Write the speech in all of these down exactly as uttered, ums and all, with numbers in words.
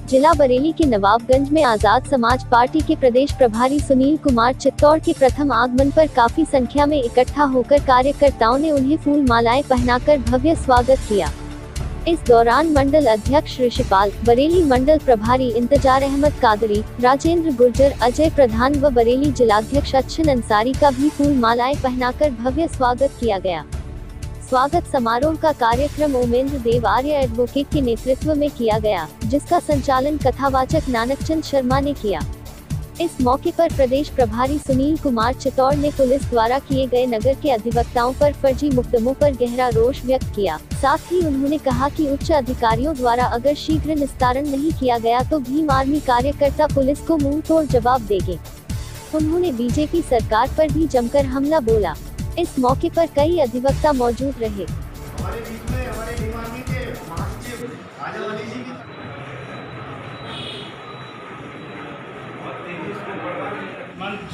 जिला बरेली के नवाबगंज में आजाद समाज पार्टी के प्रदेश प्रभारी सुनील कुमार चित्तौड़ के प्रथम आगमन पर काफी संख्या में इकट्ठा होकर कार्यकर्ताओं ने उन्हें फूल मालाएं पहनाकर भव्य स्वागत किया। इस दौरान मंडल अध्यक्ष ऋषिपाल, बरेली मंडल प्रभारी इंतजार अहमद कादरी, राजेंद्र गुर्जर, अजय प्रधान व बरेली जिलाध्यक्ष अच्छन अंसारी का भी फूल मालाएं पहनाकर भव्य स्वागत किया गया। स्वागत समारोह का कार्यक्रम ओमेंद्र देव आर्य एडवोकेट के नेतृत्व में किया गया, जिसका संचालन कथावाचक नानकचंद शर्मा ने किया। इस मौके पर प्रदेश प्रभारी सुनील कुमार चित्तौड़ ने पुलिस द्वारा किए गए नगर के अधिवक्ताओं पर फर्जी मुकदमों पर गहरा रोष व्यक्त किया। साथ ही उन्होंने कहा कि उच्च अधिकारियों द्वारा अगर शीघ्र निस्तारण नहीं किया गया तो भीम आर्मी कार्यकर्ता पुलिस को मुंह तोड़ जवाब देंगे। उन्होंने बीजेपी सरकार पर भी जमकर हमला बोला। इस मौके पर कई अधिवक्ता मौजूद रहे। हमारे बीच में हमारे भीम आर्मी के महासचिव आजादी जी की मंच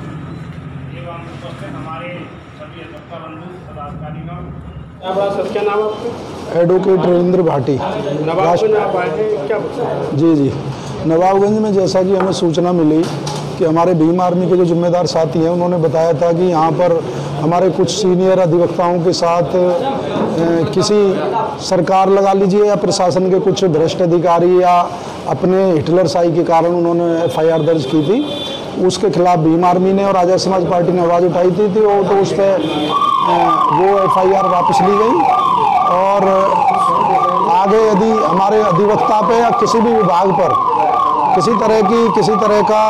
एवं उपस्थित हमारे सभी अधिवक्ता बंधु पदाधिकारीगण। सर क्या नाम आपका? एडवोकेट रविंद्र भाटी। नवाबगंज आप आए थे, क्या पूछा? जी जी नवाबगंज में जैसा कि हमें सूचना मिली कि हमारे भीम आर्मी के जो जिम्मेदार साथी हैं उन्होंने बताया था कि यहाँ पर हमारे कुछ सीनियर अधिवक्ताओं के साथ किसी सरकार लगा लीजिए या प्रशासन के कुछ भ्रष्ट अधिकारी या अपने हिटलरशाही के कारण उन्होंने एफ आई आर दर्ज की थी। उसके खिलाफ भीम आर्मी ने और आजाद समाज पार्टी ने आवाज़ उठाई थी, थी वो तो उस पर वो एफ आई आर वापस ली गई और आगे यदि हमारे अधिवक्ता पे या किसी भी विभाग पर किसी तरह की किसी तरह का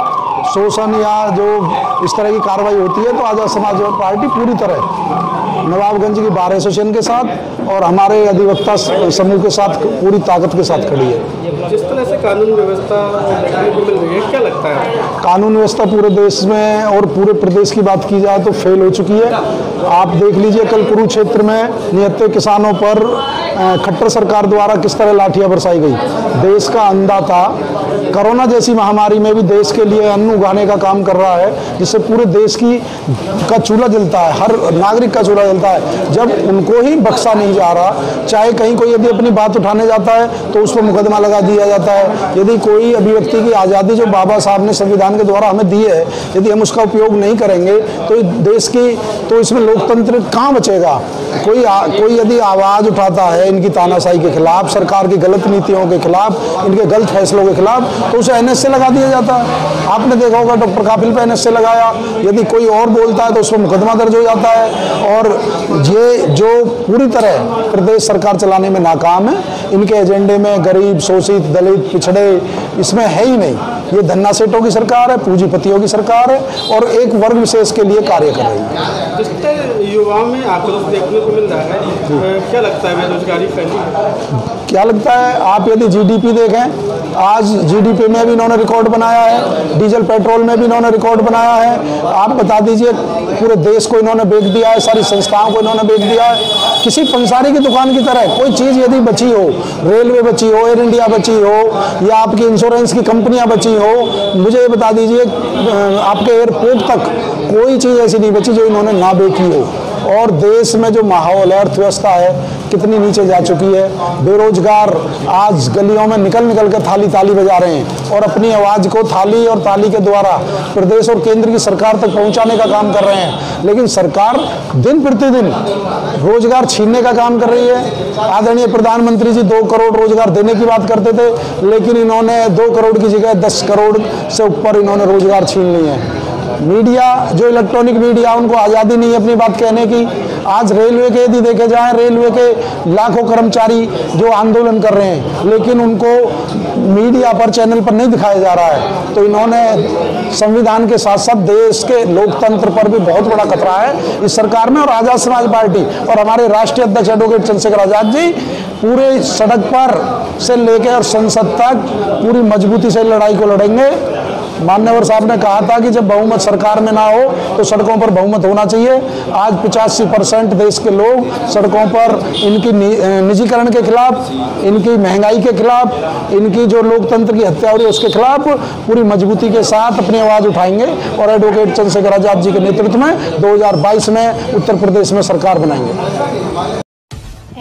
शोषण या जो इस तरह की कार्रवाई होती है तो आजाद समाज पार्टी पूरी तरह नवाबगंज की बार एसोसिएशन के साथ और हमारे अधिवक्ता समूह के साथ पूरी ताकत के साथ खड़ी है। जिस तरह से कानून व्यवस्था देखने को मिल रही है, क्या लगता है? कानून व्यवस्था पूरे देश में और पूरे प्रदेश की बात की जाए तो फेल हो चुकी है। आप देख लीजिए कल कुरुक्षेत्र में निहत्थे किसानों पर खट्टर सरकार द्वारा किस तरह लाठियां बरसाई गई। देश का अंधा था, कोरोना जैसी महामारी में भी देश के लिए अन्न उगाने का काम कर रहा है, जिससे पूरे देश की का चूल्हा जलता है, हर नागरिक का चूल्हा जलता है। जब उनको ही बख्शा नहीं जा रहा, चाहे कहीं कोई यदि अपनी बात उठाने जाता है तो उस पर मुकदमा लगा दिया जाता है। यदि कोई अभिव्यक्ति की आज़ादी जो बाबा साहब ने संविधान के द्वारा हमें दी है, यदि हम उसका उपयोग नहीं करेंगे तो देश की तो इसमें लोकतंत्र कहाँ बचेगा। कोई आ, कोई यदि आवाज़ उठाता है इनकी तानाशाही के खिलाफ, सरकार की गलत नीतियों के खिलाफ, इनके गलत फैसलों के खिलाफ, तो उसे एन एस से लगा दिया जाता है। आपने देखा होगा डॉक्टर काफिल पे एन एस से लगाया, यदि कोई और बोलता है तो उस पर मुकदमा दर्ज हो जाता है। और ये जो पूरी तरह प्रदेश सरकार चलाने में नाकाम है, इनके एजेंडे में गरीब, शोषित, दलित, पिछड़े इसमें है ही नहीं। ये धन्ना सेठों की सरकार है, पूंजीपतियों की सरकार है और एक वर्ग विशेष के लिए कार्य कर रही है। जिस तरह युवाओं में आक्रोश देखने को मिल रहा है, क्या लगता है बेरोजगारी फैली? क्या लगता है? आप यदि जी डी पी देखें, आज जी डी पी में भी इन्होंने रिकॉर्ड बनाया है, डीजल पेट्रोल में भी इन्होंने रिकॉर्ड बनाया है। आप बता दीजिए पूरे देश को इन्होंने बेच दिया है, सारी संस्थाओं को इन्होंने बेच दिया है। किसी पंसारी की दुकान की तरह कोई चीज़ यदि बची हो, रेलवे बची हो, एयर इंडिया बची हो या आपकी इंश्योरेंस की कंपनियां बची हो, मुझे ये बता दीजिए आपके एयरपोर्ट तक कोई चीज़ ऐसी नहीं बची जो इन्होंने ना बेची हो। और देश में जो माहौल है, अर्थव्यवस्था है, कितनी नीचे जा चुकी है। बेरोजगार आज गलियों में निकल निकल कर थाली ताली बजा रहे हैं और अपनी आवाज़ को थाली और ताली के द्वारा प्रदेश और केंद्र की सरकार तक पहुंचाने का काम कर रहे हैं। लेकिन सरकार दिन प्रतिदिन रोजगार छीनने का काम कर रही है। आदरणीय प्रधानमंत्री जी दो करोड़ रोजगार देने की बात करते थे, लेकिन इन्होंने दो करोड़ की जगह दस करोड़ से ऊपर इन्होंने रोजगार छीन लिए हैं। मीडिया जो इलेक्ट्रॉनिक मीडिया, उनको आज़ादी नहीं है अपनी बात कहने की। आज रेलवे के यदि देखे जाएं, रेलवे के लाखों कर्मचारी जो आंदोलन कर रहे हैं, लेकिन उनको मीडिया पर, चैनल पर नहीं दिखाया जा रहा है। तो इन्होंने संविधान के साथ साथ देश के लोकतंत्र पर भी बहुत बड़ा खतरा है इस सरकार में। और आजाद समाज पार्टी और हमारे राष्ट्रीय अध्यक्ष एडवोकेट चंद्रशेखर आजाद जी पूरे सड़क पर से लेकर और संसद तक पूरी मजबूती से लड़ाई को लड़ेंगे। मान्यवर साहब ने कहा था कि जब बहुमत सरकार में ना हो तो सड़कों पर बहुमत होना चाहिए। आज पचासी परसेंट देश के लोग सड़कों पर इनकी निजीकरण के खिलाफ, इनकी महंगाई के खिलाफ, इनकी जो लोकतंत्र की हत्या हो रही है उसके खिलाफ पूरी मजबूती के साथ अपनी आवाज़ उठाएंगे और एडवोकेट चंद्रशेखर आजाद जी के नेतृत्व में दो हज़ार बाईस में उत्तर प्रदेश में सरकार बनाएंगे।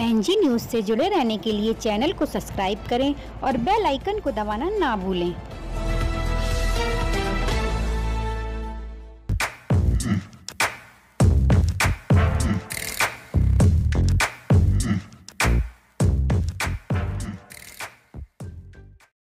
एनजी न्यूज़ से जुड़े रहने के लिए चैनल को सब्सक्राइब करें और बेल आइकन को दबाना ना भूलें।